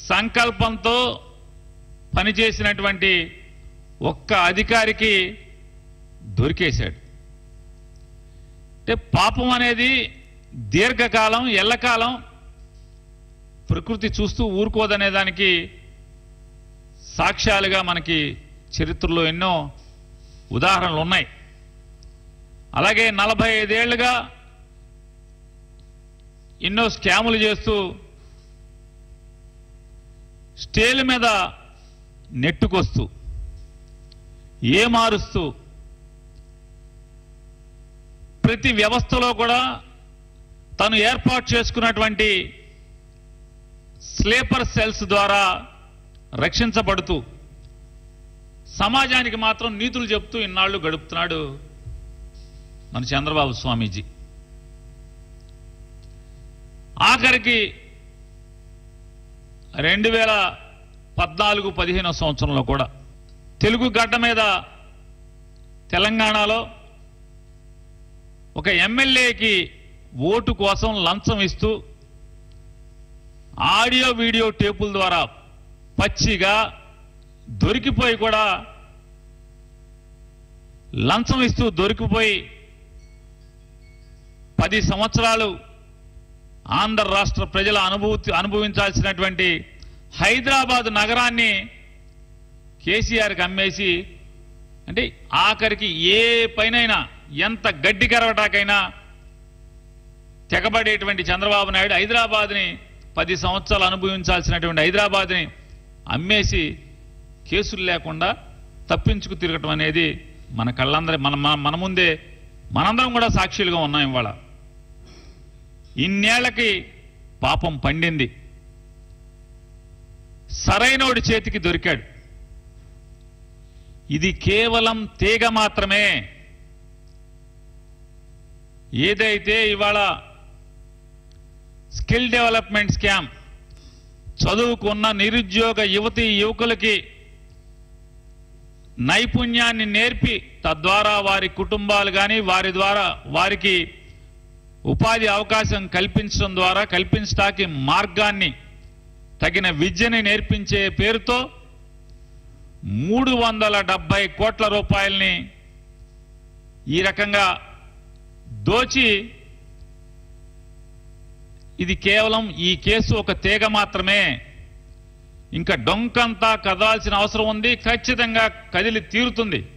సంకల్పంతో పనిచేసినటువంటి ఒక్క అధికారికి దొరికేశాడు. అంటే పాపం అనేది దీర్ఘకాలం ఎల్లకాలం ప్రకృతి చూస్తూ ఊరుకోదనే దానికి సాక్ష్యాలుగా మనకి చరిత్రలో ఎన్నో ఉదాహరణలు ఉన్నాయి. అలాగే 45 ఏళ్లుగా ఎన్నో స్కాములు చేస్తూ స్టేల మీద నెట్టుకొస్తూ ఏమారుస్తూ ప్రతి వ్యవస్థలో కూడా తను ఏర్పాటు చేసుకున్నటువంటి స్లీపర్ సెల్స్ ద్వారా రక్షించబడుతూ సమాజానికి మాత్రం నీతులు చెప్తూ ఇన్నాళ్ళు గడుపుతున్నాడు మన చంద్రబాబు స్వామీజీ. ఆఖరికి 2014-15 సంవత్సరంలో కూడా తెలుగు గడ్డ మీద తెలంగాణలో ఒక ఎమ్మెల్యేకి ఓటు కోసం లంచం ఇస్తూ ఆడియో వీడియో టేపుల ద్వారా పచ్చిగా దొరికిపోయి కూడా లంచం ఇస్తూ దొరికిపోయి 10 సంవత్సరాలు ఆంధ్ర రాష్ట్ర ప్రజల అనుభవించాల్సినటువంటి హైదరాబాద్ నగరాన్ని కేసీఆర్కి అమ్మేసి, అంటే ఆఖరికి ఏ పైనైనా ఎంత గడ్డి కరవటాకైనా తెగబడేటువంటి చంద్రబాబు నాయుడు హైదరాబాద్ని 10 సంవత్సరాలు అనుభవించాల్సినటువంటి హైదరాబాద్ని అమ్మేసి కేసులు లేకుండా తప్పించుకు తిరగటం అనేది మన కళ్ళందరి మన ముందే మనందరం కూడా సాక్షులుగా ఉన్నాం. ఇవాళ ఇన్నేళ్లకి పాపం పండింది, సరైనోడి చేతికి దొరికాడు. ఇది కేవలం తీగ మాత్రమే. ఏదైతే ఇవాళ స్కిల్ డెవలప్మెంట్ స్కామ్ చదువుకున్న నిరుద్యోగ యువతీ యువకులకి నైపుణ్యాన్ని నేర్పి తద్వారా వారి కుటుంబాలు కానీ వారి ద్వారా వారికి ఉపాధి అవకాశం కల్పించడానికి మార్గాన్ని తగిన విద్యని నేర్పించే పేరుతో 370 కోట్ల రూపాయల్ని ఈ రకంగా దోచి, ఇది కేవలం ఈ కేసు ఒక తీగ మాత్రమే. ఇంకా డొంకంతా కదలాల్సిన అవసరం ఉంది, ఖచ్చితంగా కదిలి తీరుతుంది.